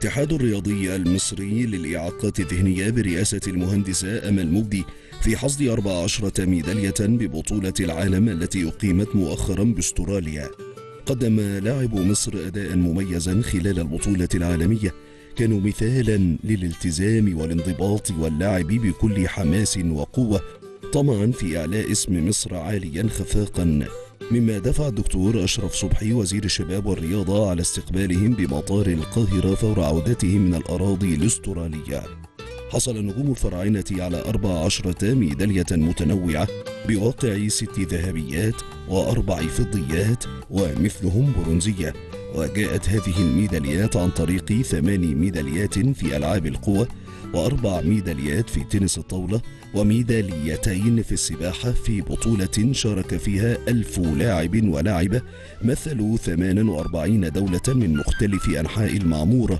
الاتحاد الرياضي المصري للإعاقات الذهنية برئاسة المهندسة أمل مجدي في حصد 14 ميدالية ببطولة العالم التي أقيمت مؤخرا باستراليا. قدم لاعب مصر أداء مميزا خلال البطولة العالمية، كانوا مثالا للالتزام والانضباط واللعب بكل حماس وقوة، طمعا في إعلاء اسم مصر عاليا خفاقا، مما دفع الدكتور أشرف صبحي وزير الشباب والرياضة على استقبالهم بمطار القاهرة فور عودتهم من الأراضي الأسترالية. حصل نجوم الفراعنة على 14 ميدالية متنوعة بواقع 6 ذهبيات و4 فضيات ومثلهم برونزية، وجاءت هذه الميداليات عن طريق 8 ميداليات في ألعاب القوى و4 ميداليات في تنس الطاولة وميداليتين في السباحة في بطولة شارك فيها 1000 لاعب ولاعبة مثلوا 48 دولة من مختلف أنحاء المعمورة.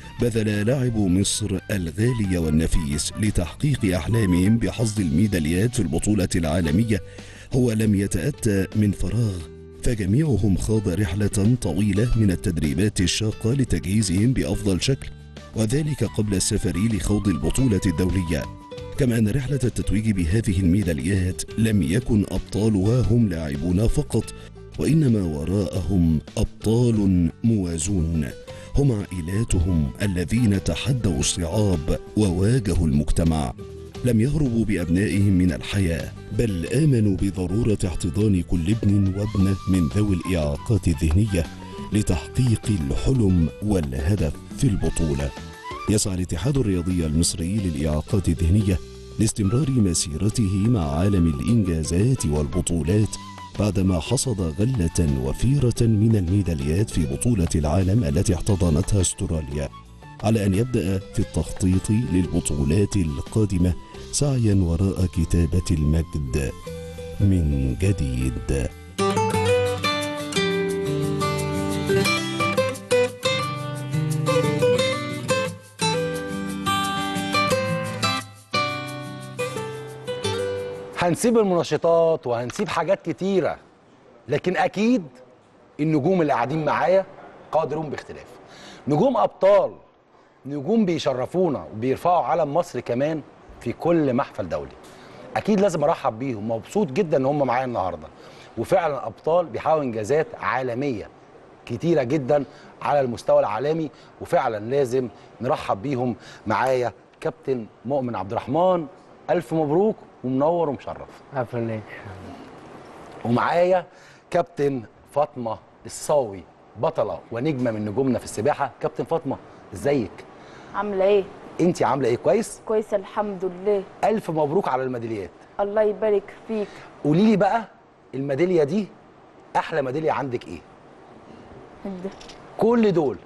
بذل لاعب مصر الغالي والنفيس لتحقيق أحلامهم بحصد الميداليات في البطولة العالمية، هو لم يتأتى من فراغ، فجميعهم خاض رحلة طويلة من التدريبات الشاقة لتجهيزهم بأفضل شكل، وذلك قبل السفر لخوض البطولة الدولية. كما أن رحلة التتويج بهذه الميداليات لم يكن أبطالها هم لاعبون فقط، وإنما وراءهم أبطال موازون، هم عائلاتهم الذين تحدوا الصعاب وواجهوا المجتمع. لم يهربوا بأبنائهم من الحياة، بل آمنوا بضرورة احتضان كل ابن وابنة من ذوي الإعاقات الذهنية لتحقيق الحلم والهدف في البطولة. يسعى الاتحاد الرياضي المصري للإعاقات الذهنية لاستمرار مسيرته مع عالم الإنجازات والبطولات بعدما حصد غلة وفيرة من الميداليات في بطولة العالم التي احتضنتها استراليا، على أن يبدأ في التخطيط للبطولات القادمة سعيا وراء كتابة المجد من جديد. هنسيب المنشطات وهنسيب حاجات كتيرة، لكن أكيد النجوم اللي قاعدين معايا قادرون باختلاف. نجوم أبطال، نجوم بيشرفونا وبيرفعوا علم مصر كمان في كل محفل دولي. أكيد لازم أرحب بيهم، مبسوط جدا إن هم معايا النهاردة، وفعلا أبطال بيحققوا إنجازات عالمية كتيرة جدا على المستوى العالمي، وفعلا لازم نرحب بيهم. معايا كابتن مؤمن عبد الرحمن، ألف مبروك ومنور ومشرف. عفوا. ومعايا كابتن فاطمه الصاوي، بطله ونجمه من نجومنا في السباحه. كابتن فاطمه، ازيك؟ عامله ايه؟ انت عامله ايه؟ كويس؟ كويس الحمد لله. الف مبروك على الميداليات. الله يبارك فيك. قولي لي بقى، الميداليه دي احلى ميداليه عندك ايه؟ كل دول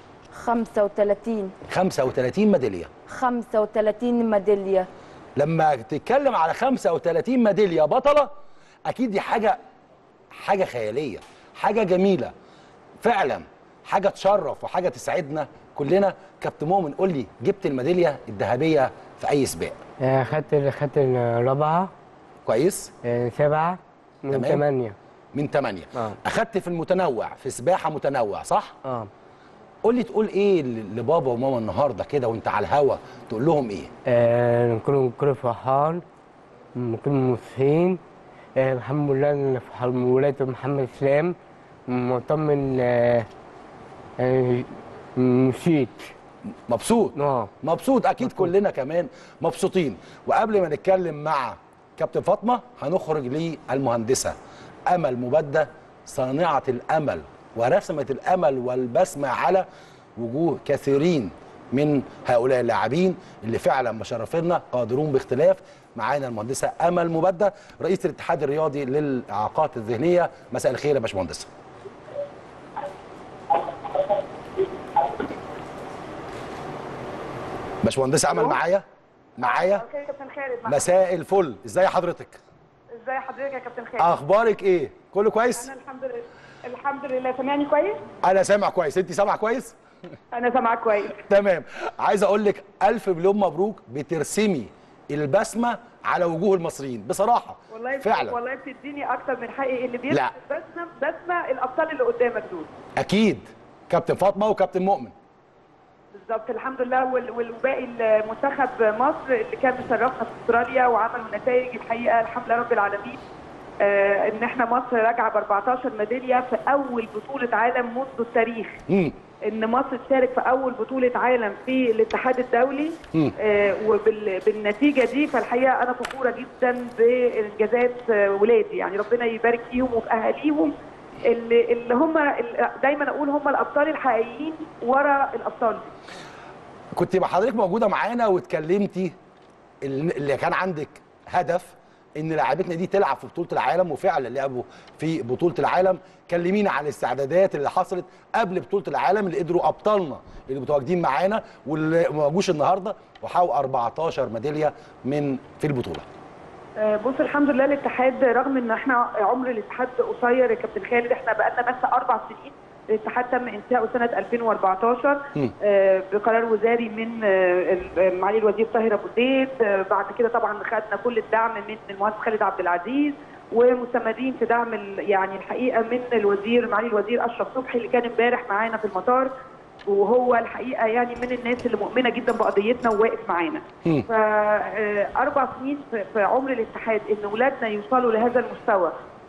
35 ميداليه. 35 ميداليه. لما تتكلم على 35 ميداليه بطله، اكيد دي حاجه خياليه، حاجه جميله فعلا، حاجه تشرف وحاجه تسعدنا كلنا. كابتن مؤمن، قول لي، جبت الميداليه الذهبيه في اي سباق؟ خدت الرابعه. كويس. 7 من 8. من 8. اخدت في المتنوع، في سباحه متنوع، صح؟ قول لي، تقول ايه لبابا وماما النهارده كده وانت على الهوا؟ تقول لهم ايه؟ نكون فرحان، نكون مبسوطين. الحمد لله ان في ولاده محمد اسلام مطمن. مشيت مبسوط. مبسوط اكيد. مبسوط. كلنا كمان مبسوطين. وقبل ما نتكلم مع كابتن فاطمه، هنخرج للمهندسه امل مبدة، صانعه الامل ورسمت الامل والبسمه على وجوه كثيرين من هؤلاء اللاعبين اللي فعلا مشرفينا، قادرون باختلاف. معانا المهندسه امل مبدة، رئيس الاتحاد الرياضي للاعاقات الذهنيه. مساء الخير يا باشمهندسه. باشمهندسه امل معايا؟ مساء الفل، ازاي حضرتك؟ ازي حضرتك يا كابتن خالد؟ اخبارك ايه؟ كله كويس؟ انا الحمد لله. سامعني كويس؟ انا سامع كويس. انت سامعه كويس؟ انا سامعه كويس. تمام. عايز اقول لك الف مليون مبروك، بترسمي البسمه على وجوه المصريين بصراحه. والله فعلا والله بتديني اكتر من حقي. اللي بيرسم بسمه الابطال اللي قدامك دول. اكيد كابتن فاطمه وكابتن مؤمن. بالظبط الحمد لله. والباقي المنتخب مصر اللي كان مشرفنا في استراليا وعملوا نتائج الحقيقه الحمد لله رب العالمين. ان احنا مصر راجعه ب 14 ميداليه في اول بطوله عالم منذ التاريخ. ان مصر تشارك في اول بطوله عالم في الاتحاد الدولي وبالنتيجه دي، فالحقيقه انا فخوره جدا بانجازات ولادي، يعني ربنا يبارك فيهم وفي اهاليهم اللي هم دايما اقول هم الابطال الحقيقيين ورا الابطال. كنت مع حضرتك موجوده معانا واتكلمتي اللي كان عندك هدف ان لاعبتنا دي تلعب في بطوله العالم، وفعلا لعبوا في بطوله العالم. كلمينا عن الاستعدادات اللي حصلت قبل بطوله العالم اللي قدروا ابطالنا اللي متواجدين معانا واللي ما جوش النهارده وحققوا 14 ميداليه في البطوله. بص الحمد لله الاتحاد رغم ان احنا عمر الاتحاد قصير يا كابتن خالد، احنا بقالنا بس 4 سنين. الاتحاد تم انشاؤه سنه 2014 بقرار وزاري من معالي الوزير طاهر ابو زيد. بعد كده طبعا خدنا كل الدعم من المهندس خالد عبد العزيز، ومستمرين في دعم يعني الحقيقه من معالي الوزير اشرف صبحي اللي كان امبارح معانا في المطار، وهو الحقيقه يعني من الناس اللي مؤمنه جدا بقضيتنا وواقف معانا. ف4 سنين في عمر الاتحاد ان اولادنا يوصلوا لهذا المستوى،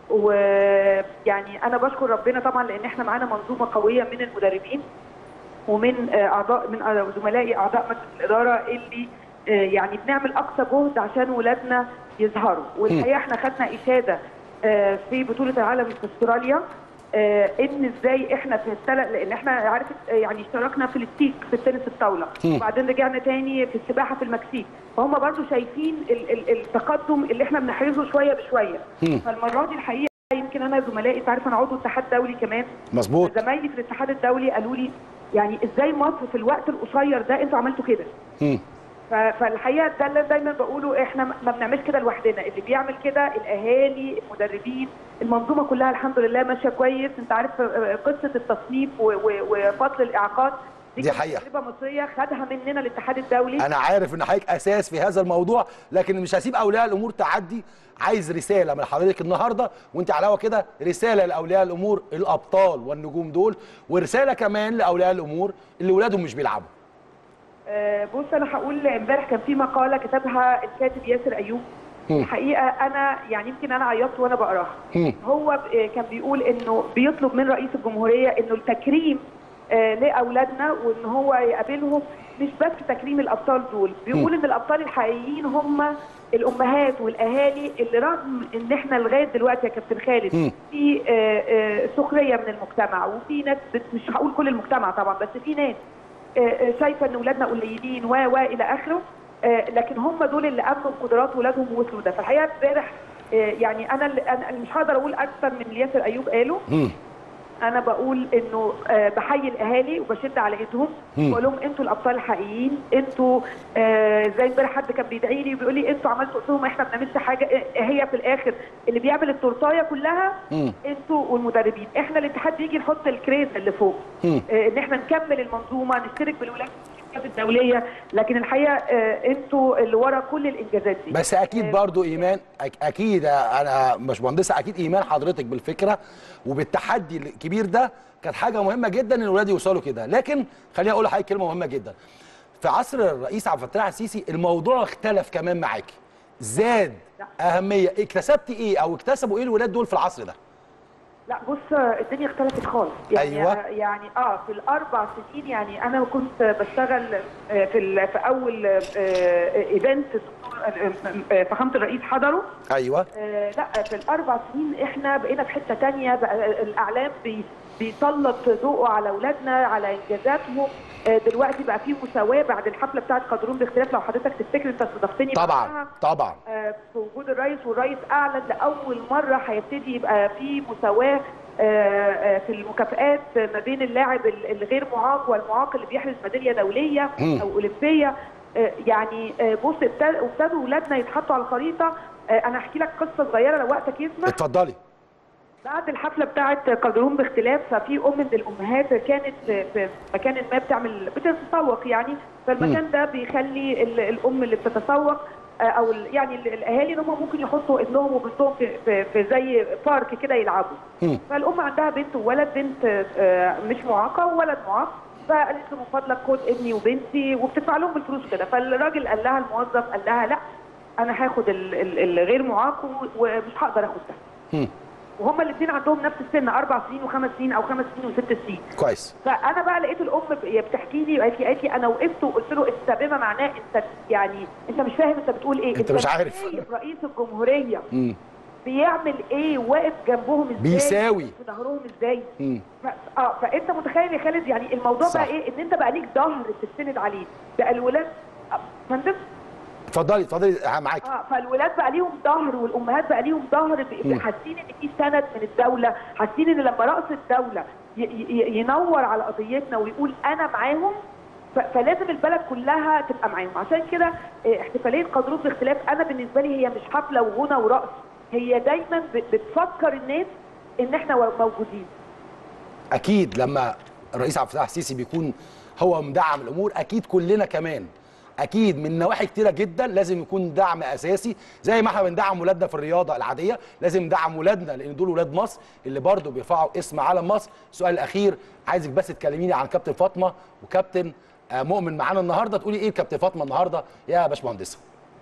ويعني انا بشكر ربنا طبعا لان احنا معانا منظومه قويه من المدربين ومن زملائي اعضاء مجلس الاداره اللي يعني بنعمل اقصى جهد عشان ولادنا يظهروا. والحقيقه احنا خدنا اشاده في بطوله العالم في استراليا ان ازاي احنا لان احنا عارف يعني اشتركنا في الستيك في التنس الطاوله، وبعدين رجعنا تاني في السباحه في المكسيك، فهم برضو شايفين التقدم اللي احنا بنحرزه شويه بشويه. فالمره دي الحقيقه يمكن انا زملائي انت عارف انا عضو اتحاد دولي كمان، مظبوط، زمايلي في الاتحاد الدولي قالوا لي يعني ازاي مصر في الوقت القصير ده انتوا عملتوا كده. فالحقيقه ده اللي دايما بقوله، احنا ما بنعملش كده لوحدنا، اللي بيعمل كده الاهالي، المدربين، المنظومه كلها الحمد لله ماشيه كويس. انت عارف قصه التصنيف وفصل الاعاقات دي حقيقه تجربه مصريه خدها مننا الاتحاد الدولي. انا عارف ان حضرتك اساس في هذا الموضوع، لكن مش هسيب اولياء الامور تعدي. عايز رساله من حضرتك النهارده وانت على الهوا كده، رساله لاولياء الامور الابطال والنجوم دول، ورساله كمان لاولياء الامور اللي ولادهم مش بيلعبوا. بص انا هقول امبارح كان في مقاله كتبها الكاتب ياسر ايوب، الحقيقه انا يعني يمكن انا عيطت وانا بقراها. هو كان بيقول انه بيطلب من رئيس الجمهوريه انه التكريم لاولادنا، وان هو يقابلهم مش بس تكريم الابطال دول. بيقول ان الابطال الحقيقيين هم الامهات والاهالي اللي رغم ان احنا لغايه دلوقتي يا كابتن خالد في سخريه من المجتمع، وفي ناس مش هقول كل المجتمع طبعا، بس في ناس شايفه ان اولادنا قليلين والى اخره، لكن هم دول اللي امنوا بقدرات ولادهم ووصلوا ده. فالحقيقه امبارح يعني انا مش هقدر اقول اكثر من اللي ياسر ايوب قاله. انا بقول انه بحيي الاهالي وبشد على ايدهم وبقول لهم انتوا الابطال الحقيقيين، انتوا زي امبارح حد كان بيدعي لي وبيقول لي انتوا عملتوا، قلت لهم احنا ما بنعملش حاجه، هي في الاخر اللي بيعمل التورتايه كلها انتوا والمدربين. احنا الاتحاد بيجي نحط الكريز اللي فوق، ان احنا نكمل المنظومه، نشترك بالولايات الدوليه، لكن الحقيقه انتوا اللي ورا كل الانجازات دي. بس اكيد برضو ايمان، اكيد انا مش مهندسه، اكيد ايمان حضرتك بالفكره وبالتحدي الكبير ده كانت حاجه مهمه جدا ان الاولاد يوصلوا كده. لكن خليني اقول لحضرتك كلمه مهمه جدا، في عصر الرئيس عبد الفتاح السيسي الموضوع اختلف كمان معاكي، زاد اهميه. اكتسبتي ايه او اكتسبوا ايه الولاد دول في العصر ده؟ لا بص الدنيا اختلفت خالص يعني. أيوة. يعني في ال4 سنين يعني انا كنت بشتغل في اول ايفنت فخامه الرئيس حضره. ايوه. لا في ال4 سنين احنا بقينا في حته ثانيه، بقى الاعلام بيسلط ضوءه على اولادنا، على انجازاتهم. دلوقتي بقى في مساواه بعد الحفله بتاعت قادرون باختلاف، لو حضرتك تفتكر انت استضفتني طبعا طبعا في وجود الرئيس، والرئيس اعلن لاول مره هيبتدي يبقى في مساواه في المكافآت ما بين اللاعب الغير معاق والمعاق اللي بيحرز ميداليه دوليه او اولمبيه. يعني بص ابتدوا اولادنا يتحطوا على الخريطه. انا احكي لك قصه صغيره لو وقتك يسمح. اتفضلي. بعد الحفله بتاعت قادرون باختلاف، ففي ام من الامهات كانت في مكان ما بتتسوق يعني، فالمكان ده بيخلي الام اللي بتتسوق او يعني الاهالي ان هم ممكن يحطوا ابنهم وبنتهم في زي بارك كده يلعبوا. فالام عندها بنت وولد، بنت مش معاقه وولد معاق، فقالت له من فضلك خد ابني وبنتي، وبتدفع لهم الفلوس كده. فالراجل قال لها، الموظف قال لها لا انا هاخد الغير معاق ومش هقدر اخد ده. وهما الاثنين عندهم نفس السن، 4 سنين و5 سنين او 5 سنين و6 سنين. كويس. فانا بقى لقيت الام بتحكي لي قالت لي انا وقفت وقلت له انت بما معناه انت يعني انت مش فاهم انت بتقول ايه، انت مش عارف رئيس الجمهوريه بيعمل ايه، واقف جنبهم ازاي، بيساوي في ظهرهم ازاي. فانت متخيل يا خالد يعني الموضوع صح. بقى ايه، ان انت بقى ليك ظهر تستند عليه. بقى الولاد فندم اتفضلي معاكي. فالولاد بقى ليهم ظهر والامهات بقى ليهم ظهر، حاسين ان في سند من الدوله، حاسين ان لما راس الدوله ينور على قضيتنا ويقول انا معاهم، فلازم البلد كلها تبقى معاهم. عشان كده احتفاليه قادرون باختلاف انا بالنسبه لي هي مش حفله وغنى ورقص، هي دايما بتفكر الناس ان احنا موجودين. اكيد لما الرئيس عبد الفتاح السيسي بيكون هو مدعم الامور، اكيد كلنا كمان اكيد من نواحي كتيره جدا لازم يكون دعم اساسي. زي ما احنا بندعم ولادنا في الرياضه العاديه، لازم ندعم ولادنا لان دول ولاد مصر اللي برضو بيرفعوا اسم علم مصر. السؤال الاخير، عايزك بس تكلميني عن كابتن فاطمه وكابتن مؤمن معانا النهارده، تقولي ايه كابتن فاطمه النهارده يا باشمهندسه؟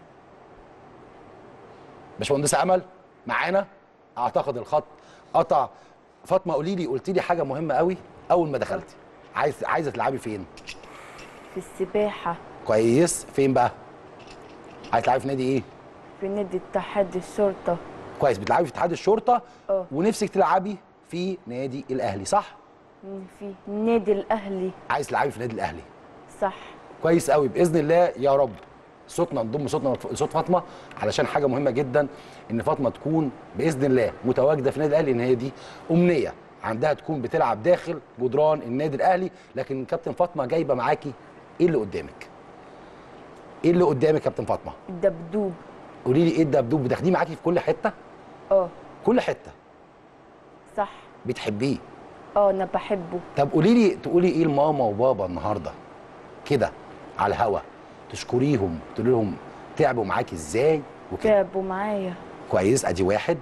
باشمهندسه امل معانا؟ اعتقد الخط قطع. فاطمه قولي لي، قلتي لي حاجه مهمه قوي اول ما دخلتي، عايزه تلعبي فين؟ في السباحه. كويس. فين بقى؟ عايز تلعبي في نادي ايه؟ في نادي اتحاد الشرطه. كويس، بتلعبي في اتحاد الشرطه. ونفسك تلعبي في نادي الاهلي صح؟ في نادي الاهلي. عايز تلعبي في نادي الاهلي صح. كويس قوي، باذن الله يا رب صوتنا نضم صوتنا لصوت فاطمه، علشان حاجه مهمه جدا ان فاطمه تكون باذن الله متواجده في النادي الاهلي، ان هي دي امنيه عندها تكون بتلعب داخل جدران النادي الاهلي. لكن كابتن فاطمه جايبه معاكي ايه اللي قدامك؟ ايه اللي قدامك كابتن فاطمه؟ الدبدوب. قولي لي ايه الدبدوب؟ بتاخديه معاكي في كل حته؟ كل حته. صح. بتحبيه؟ انا بحبه. طب قولي لي، تقولي ايه لماما وبابا النهارده كده على الهوا، تشكريهم تقولي لهم تعبوا معاكي ازاي وكده؟ تعبوا معايا. كويس، ادي واحد.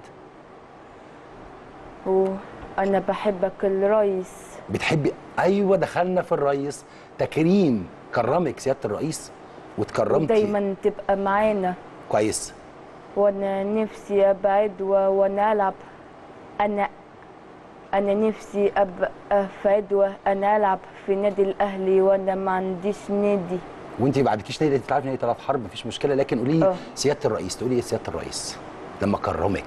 وانا بحبك الرئيس. بتحبي؟ ايوه، دخلنا في الرئيس. تكريم كرمك سياده الرئيس وتكرمتي دايما تبقى معانا. كويس. وانا نفسي ابعد وانا العب. انا نفسي ابقى في عدوى انا العب في نادي الاهلي وانا ما عنديش نادي. وانت ما عندكيش نادي تلعبي نادي طلعت حرب مفيش مشكله، لكن قولي لي سياده الرئيس، تقولي ايه سياده الرئيس لما كرمك؟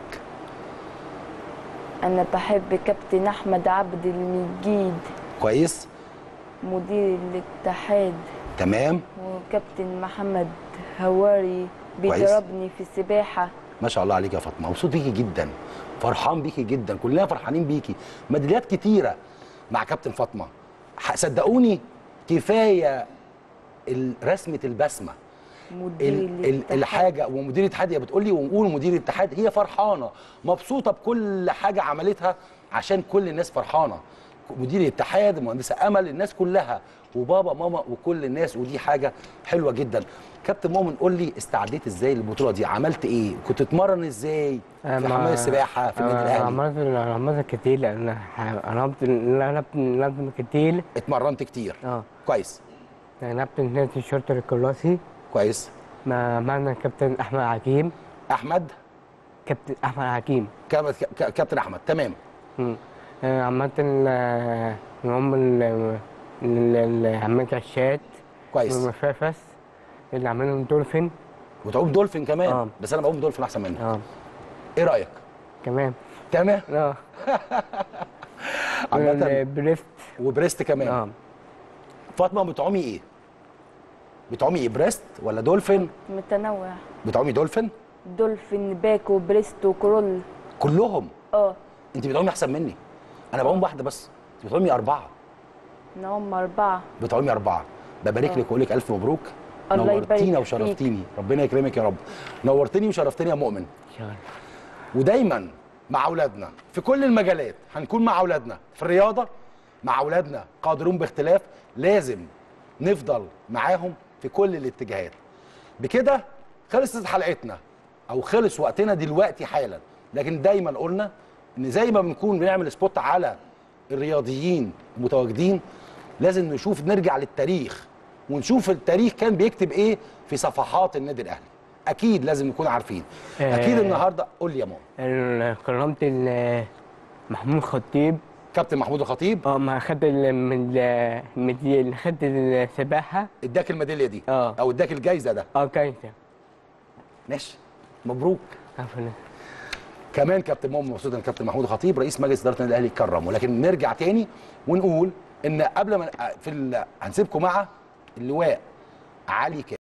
انا بحب كابتن احمد عبد المجيد. كويس. مدير الاتحاد. تمام. وكابتن محمد هواري بيدربني في السباحه. ما شاء الله عليك يا فاطمه، مبسوط بيكي جدا، فرحان بيكي جدا، كلنا فرحانين بيكي. ميداليات كتيره مع كابتن فاطمه، صدقوني كفايه رسمه البسمه. مدير الحاجه ومدير الاتحاد، هي بتقول لي ونقول مدير الاتحاد، هي فرحانه مبسوطه بكل حاجه عملتها عشان كل الناس فرحانه. مدير الاتحاد، المهندسه امل، الناس كلها، وبابا ماما وكل الناس، ودي حاجه حلوه جدا. كابتن مؤمن قول لي استعديت ازاي للبطوله دي؟ عملت ايه؟ كنت تتمرن ازاي في حمام السباحه في النادي الاهلي؟ عملت كتير لان لعبت كتير. اتمرنت كتير. كويس. لعبت نادي الشرطه الكلاسي. كويس. معنا كابتن احمد حكيم. كابتن احمد حكيم. كابتن احمد، تمام. عملت هم اللي عملت عشات. كويس. والمفافس اللي عملهم دولفين. وتعوم دولفين كمان؟ بس انا بعوم دولفين احسن منك. ايه رايك؟ كمان. تمام. بريست. وبريست كمان. فاطمه بتعومي ايه؟ بتعومي ايه، بريست ولا دولفين؟ متنوع. بتعومي دولفين؟ دولفين، باك وبريست وكرول. كلهم؟ انت بتعومي احسن مني. انا بعوم واحده بس، انت بتعومي 4. نعوم 4. بتعومي 4. ببارك لك واقول لك الف مبروك. الله نورتينا وشرفتيني، ربنا يكرمك يا رب. نورتني وشرفتني يا مؤمن. ودايما مع اولادنا في كل المجالات، هنكون مع اولادنا في الرياضه، مع اولادنا قادرون باختلاف، لازم نفضل معاهم في كل الاتجاهات. بكده خلصت حلقتنا او خلص وقتنا دلوقتي حالا، لكن دايما قلنا ان زي ما بنكون بنعمل سبوت على الرياضيين المتواجدين، لازم نشوف نرجع للتاريخ ونشوف التاريخ كان بيكتب ايه في صفحات النادي الاهلي. اكيد لازم نكون عارفين. اكيد النهارده قول لي يا ماما. كرمت محمود خطيب. كابتن محمود الخطيب ما خد الميداليه، خد السباحه. اداك الميداليه دي اه او اداك الجايزه ده. كويس. ماشي، مبروك. عفوا. كمان كابتن مؤمن مبسوط ان كابتن محمود الخطيب رئيس مجلس اداره النادي الاهلي كرمه. ولكن نرجع تاني ونقول ان قبل ما هنسيبكم مع اللواء علي